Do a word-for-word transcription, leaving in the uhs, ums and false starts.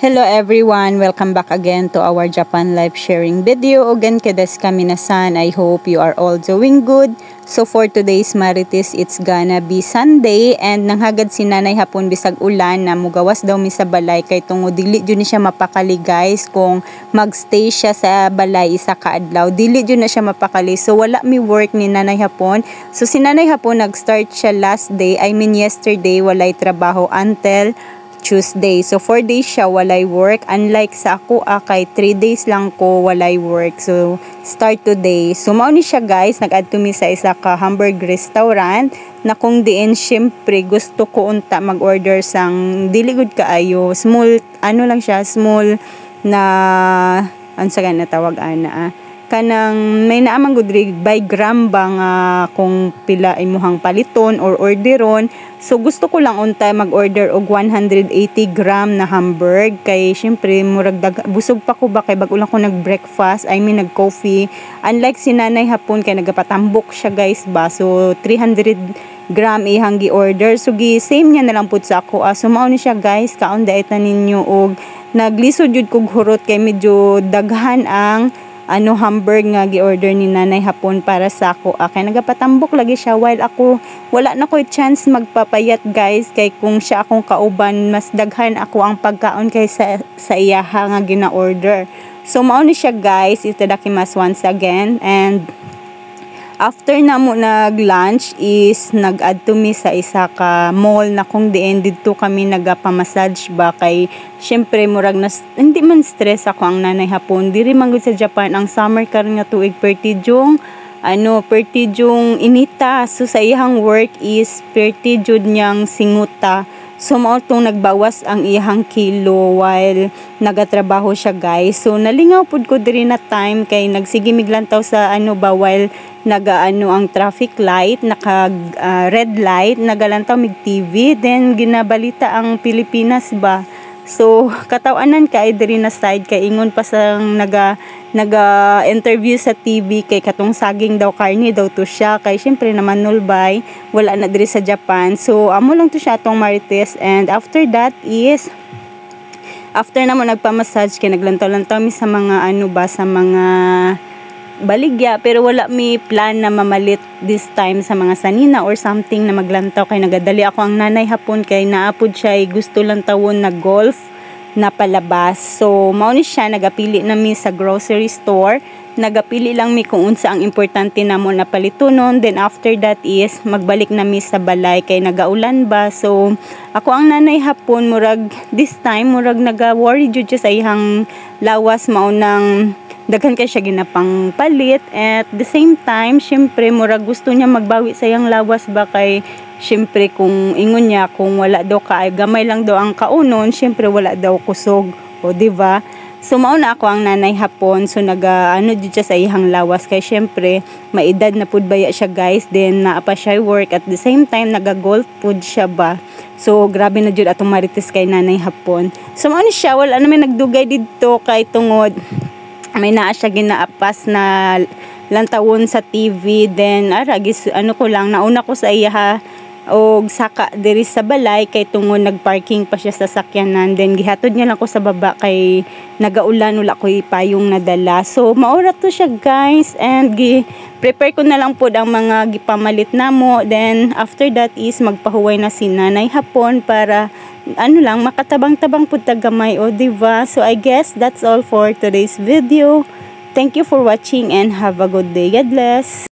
Hello everyone! Welcome back again to our Japan life sharing video. Again, kedes kami nasan. I hope you are all doing good. So for today's Marites, it's gonna be Sunday and nanghagad si nanay hapon bisag ulan na mugawas daw mi sa balay kay tungo dili jud ni siya mapakali guys kung magstay siya sa balay isa ka adlaw. Dili jud na siya mapakali. So wala mi work ni nanay hapon. So si nanay hapon nag-start siya last day, I mean yesterday, walay trabaho until Tuesday. So, four days siya walay work. Unlike sa ako, ah, kay three days lang ko walay work. So, start today. So, mao ni siya guys. Nag-add to me sa isa ka hamburg restaurant na kung diin, syempre, gusto ko unta mag-order sang dili good kaayo. Small, ano lang siya, small na, ano sa na tawag ana ah. Kanang may naamang gudrig by gram ba nga kung pila imuhang paliton or orderon. So gusto ko lang unta mag-order og one hundred eighty gram na hamburg kay syempre murag dag busog pa ko ba kay bag ulang ko nag-breakfast, I mean nag-coffee. Unlike si nanay hapon kay nagapatambok siya guys ba. So three hundred gram ihang gi-order. So gi same niya na lang pud sa ako. Ah, so mao ni siya guys, kaon daet na ninyo og naglisod jud kog hurot kay medyo daghan ang ano hamburg nga gi-order ni nanay hapon para sa ako. Ah, kay nagapatambok lagi siya while ako wala na ko'y chance magpapayat guys kay kung siya akong kauban mas daghan ako ang pagkaon kay sa, sa iyaha nga gina-order. So mao ni siya guys, itadakimasu once again. And after na mo nag-lunch is nag-add to me sa isa ka mall na kung diin dito kami nagapa-massage ba kay syempre murag nas hindi man stress ako ang nanay hapon. Diri man gud sa Japan ang summer karon nga tuig pertidyong ano pertidyong inita. So sa iyang work is pertidyod niyang singuta. So mao tong nagbawas ang iyang kilo while nagatrabaho siya guys. So nalingaw pud ko diri na time kay nagsige miglantaw sa ano ba while nagaano ang traffic light, naka uh, red light, nagalantaw mig T V, then ginabalita ang Pilipinas ba. So katawanan kay diri na side kay ingon pa sang naga naga interview sa T V kay katong saging daw karni daw to siya kay syempre naman nulbay wala na diri sa Japan. So amo lang to siya atong Marites. And after that is after na mo nagpa-massage kay naglantaw-lantaw mi sa mga ano ba sa mga baligya pero wala mi plan na mamalit this time sa mga sanina or something na maglantaw kay nagadali ako ang nanay hapon kay naapod siya ay gusto lang tawon na golf na palabas. So mao ni siya nagapili na mi sa grocery store, nagapili lang mi kung unsa ang importante namo na palitonon. Then after that is magbalik na mi sa balay kay nagaulan ba. So ako ang nanay hapon murag this time murag naga-worry jud siya sa ihang lawas mao nang daghan kay siya ginapang palit. At the same time syempre murag gusto niya magbawi sa iyang lawas ba kay syempre kung ingon niya kung wala daw ka ay gamay lang daw ang kaunon, syempre wala daw kusog o diba. So mao na ako ang nanay hapon. So naga ano jud siya sa ihang lawas kay syempre maedad na pud baya siya guys, then naa pa siya work at the same time naga golf pud siya ba. So grabe na jud atong Marites kay nanay hapon. So mao ni siya wala na may nagdugay didto kay tungod may naa siya ginaapas na lantawon sa T V. Then ara gis ano ko lang nauna ko sa iya og saka diri sa balay kay tungod nagparking pa siya sa sakyanan. Then gihatod niya lang ko sa baba kay nagaulan wala ko payong nadala. So maura to siya guys and gi prepare ko na lang pod ang mga gipamalit namo. Then after that is magpahuway na si nanay hapon para ano lang makatabang-tabang pud tagamay o diba. So I guess that's all for today's video. Thank you for watching and have a good day. God bless.